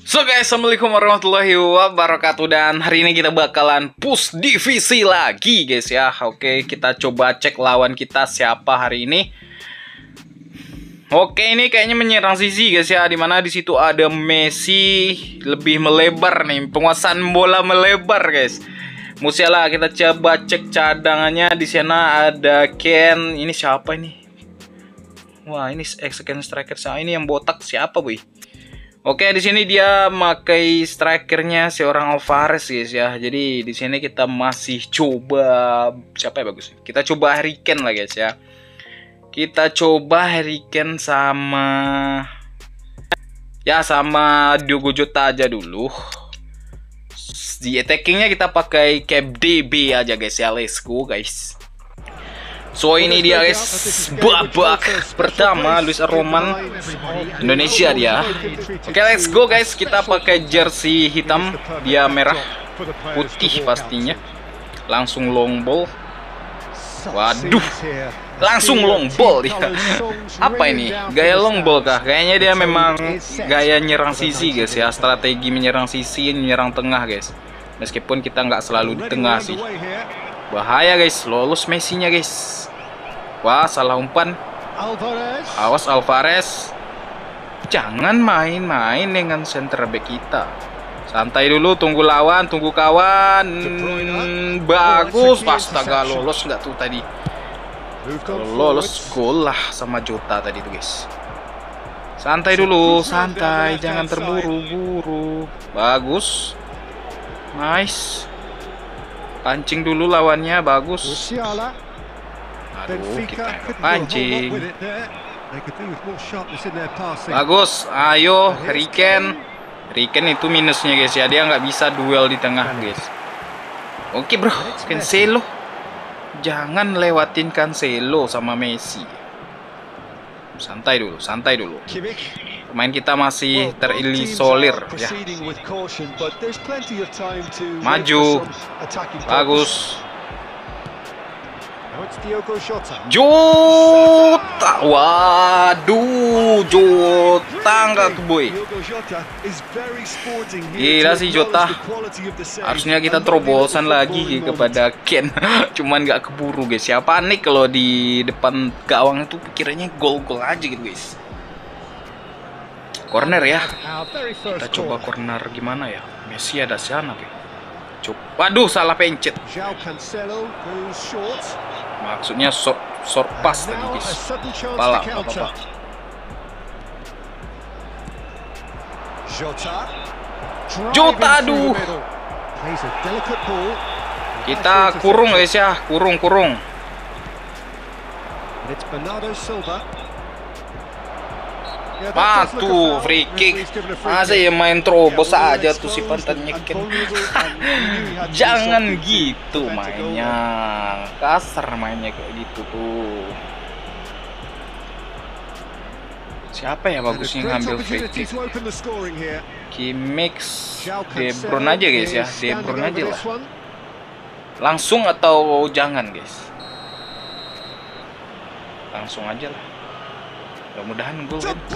So guys, assalamualaikum warahmatullahi wabarakatuh. Dan hari ini kita bakalan push divisi lagi guys ya. Oke, kita coba cek lawan kita siapa hari ini. Oke, ini kayaknya menyerang sisi guys ya, dimana di situ ada Messi lebih melebar nih, penguasaan bola melebar guys. Musiala, kita coba cek cadangannya. Di sana ada Ken. Ini siapa ini? Wah, ini second striker saya ini yang botak siapa boy? Oke, di sini dia pakai strikernya seorang Alvarez guys ya. Jadi di sini kita masih coba siapa ya bagus? Kita coba Harry Kane lah guys ya. Kita coba Harry Kane sama Diogo Jota aja dulu. Di attackingnya kita pakai Cap DB aja guys ya. Let's go guys. So ini dia guys, babak pertama Luis Roman Indonesia dia. Oke, let's go guys. Kita pakai jersey hitam, dia merah putih pastinya. Langsung long ball. Waduh, langsung long ball dia. Apa ini? Gaya long ball kah? Kayaknya dia memang gaya nyerang sisi guys ya. Strategi menyerang sisi, menyerang tengah guys. Meskipun kita nggak selalu di tengah sih. Bahaya guys, lolos Messi-nya guys. Wah, salah umpan. Awas Alvarez. Jangan main-main dengan center back kita. Santai dulu, tunggu lawan, tunggu kawan. Bagus, astaga, lolos nggak tuh tadi? Lolos gol lah sama Jota tadi tuh guys. Santai dulu, santai, jangan terburu-buru. Bagus. Nice. Pancing dulu lawannya, bagus. Aduh, kita pancing. Bagus, ayo Harry Kane. Harry Kane itu minusnya guys ya, dia nggak bisa duel di tengah guys. Oke bro, Cancelo. Jangan lewatin Cancelo sama Messi. Santai dulu, santai dulu. Pemain kita masih terisolir ya. Maju. Bagus. Jota. Waduh, Jota enggak tuh boy. Gila sih Jota. Harusnya kita terobosan lagi kepada Ken. Cuman nggak keburu guys ya. Panik kalau di depan gawang itu pikirannya gol-gol aja gitu guys. Corner ya. Kita coba corner gimana ya? Messi ada sana boy. Waduh, salah pencet. Maksudnya short pass tadi guys. Pala apa-apa. Jota, aduh. Kita kurung guys ya, kurung. Tuh free kick. Masa ya main terobos aja tuh si pantatnya Ken. Jangan gitu mainnya. Kasar mainnya kayak gitu tuh. Siapa ya bagusnya ngambil free kick? Kimmich, De Bruyne aja guys ya. De Bruyne aja lah. Langsung atau jangan guys? Langsung aja lah. Mudah-mudahan gol kan.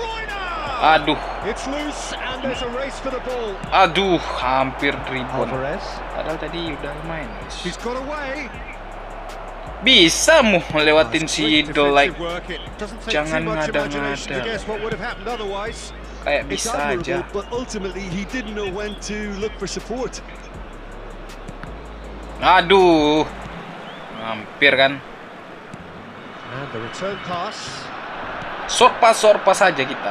Aduh, hampir dribble. Padahal tadi udah main. Bisa mu melewatin si Dolai. Jangan ngada-ngada. Kayak bisa aja. Aduh, hampir kan. Short pass aja kita.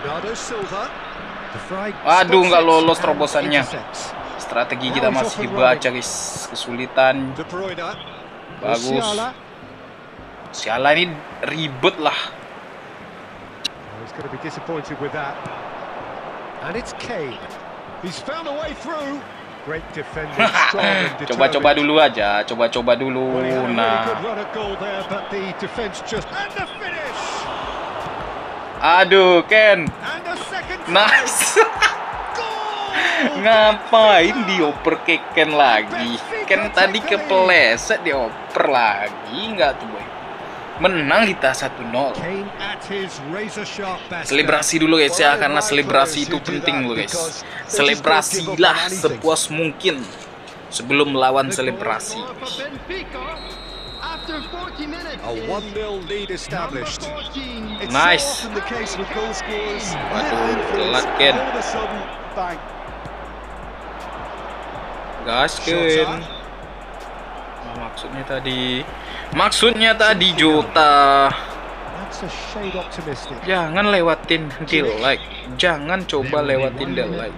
Aduh, nggak lolos terobosannya. Strategi kita masih dibaca guys. Kesulitan. Bagus. Sialan ini ribet lah. Coba-coba dulu aja. Coba-coba dulu. Nah. Aduh, Ken. Nice. Ngapain dioper ke Ken lagi? Ken tadi kepleset dioper lagi. Enggak tuh boy. Menang kita 1-0. Selebrasi dulu guys ya, karena selebrasi itu penting loh guys. Selebrasilah sepuas mungkin sebelum melawan selebrasi. Nice. Waduh, telat Ken. Gasken. Maksudnya tadi Jota. Jangan lewatin delay. Jangan coba lewatin delay.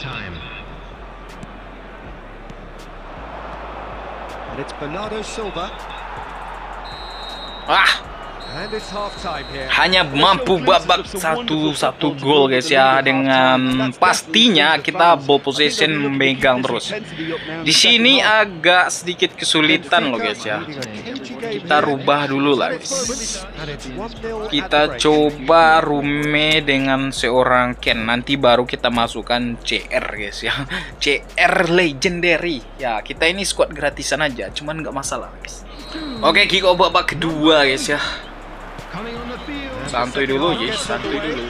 Hanya mampu babak satu gol guys ya, dengan pastinya kita ball possession memegang terus. Di sini agak sedikit kesulitan loh guys ya. Kita rubah dulu lah guys. Kita coba Rume dengan seorang Ken, nanti baru kita masukkan CR guys ya. CR legendary. Ya, kita ini squad gratisan aja, cuman nggak masalah guys. Oke, kick off babak kedua guys ya. Santuy dulu guys, santuy dulu.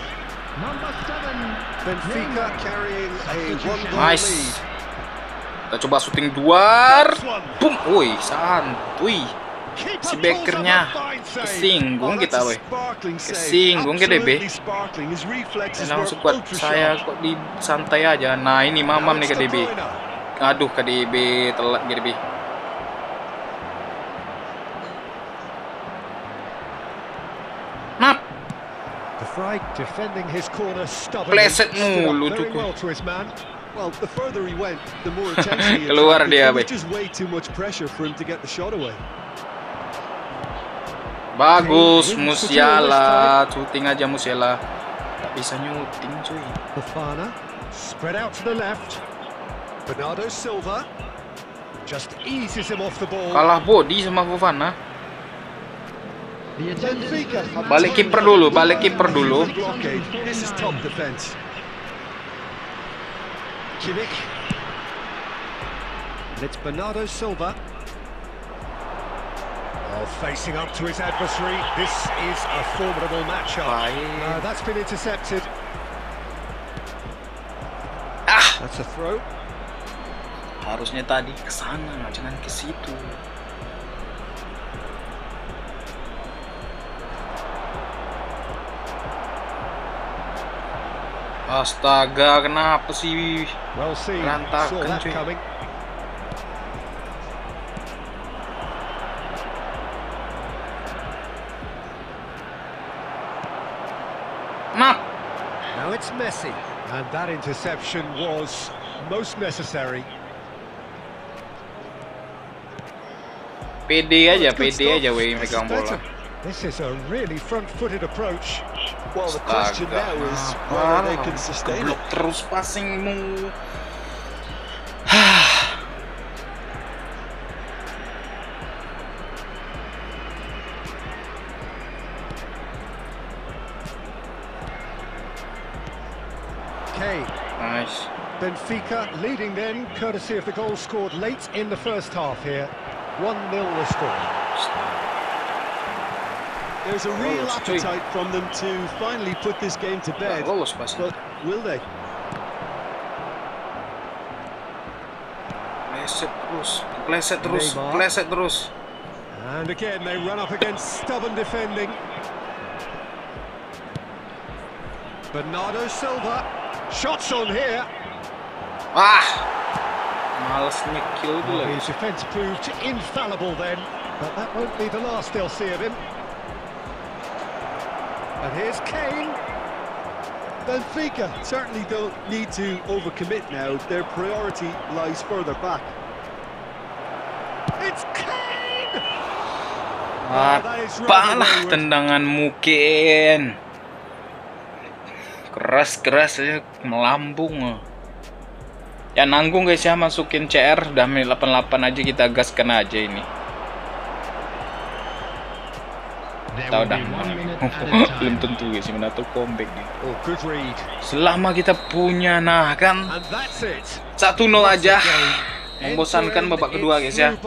Nice. Kita coba syuting duar. Boom. Woi, santuy. Si Beckernya kesinggung kita weh. Kesinggung ke DB. Langsung kuat saya kok di santai aja. Nah, ini mamam nih ke DB. Aduh, ke DB telat ke DB. Nap. Pleset mulu tuh. Keluar dia, be. Bagus, Musiala. Syuting aja Musiala. Gak bisa nyuting cuy. Fofana spread out to the left. Bernardo Silva just eases him off the ball. Kalah body sama Fofana. Balik kiper dulu, balik kiper dulu. This is top defense. Kimmich. It's Bernardo Silva. Oh, facing up to his adversary. This is a formidable matchup. That's been intercepted. That's a throw. Harusnya tadi ke sana, jangan ke situ. Astaga, kenapa sih berantakan cuy? Nah. Now it's Messi, and that interception was most necessary. Pede aja weh megang bola. This is a really front-footed approach. Well, the question now is whether they can sustain it. Terus passingmu. Kane. Nice. Benfica leading then, courtesy of the goal scored late in the first half here. 1-0 the score. There's a real appetite from them to finally put this game to bed, but will they? Pleset terus. And again they run up against stubborn defending. Bernardo Silva, shots on here. Males nge-kill dulu. His defence proved infallible then, but that won't be the last they'll see of him. And here's Kane. Benfica certainly don't need to overcommit now. Their priority lies further back. It's Kane! Apalah tendanganmu, Ken. Keras aja melambung. Ya nanggung guys ya, masukin CR udah menit 88 aja, kita gaskan aja ini. Kita udah belum tentu guys mana tuh comeback nih. Selama kita punya, nah kan 1-0 aja Membosankan babak kedua guys ya.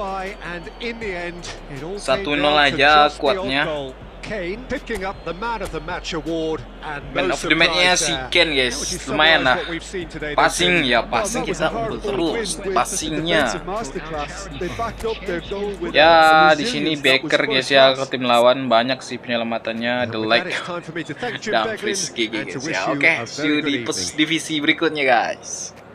1-0 aja kuatnya. Kane picking up the man of the match award and Man of the match-nya si Kane guys. Lumayan lah. Passing ya, passing kita unggul terus. Passingnya. Ya, di sini Baker guys ya ke tim lawan banyak sih penyelamatannya, The Leg dan Frisky guys ya. Oke, see you di divisi berikutnya guys.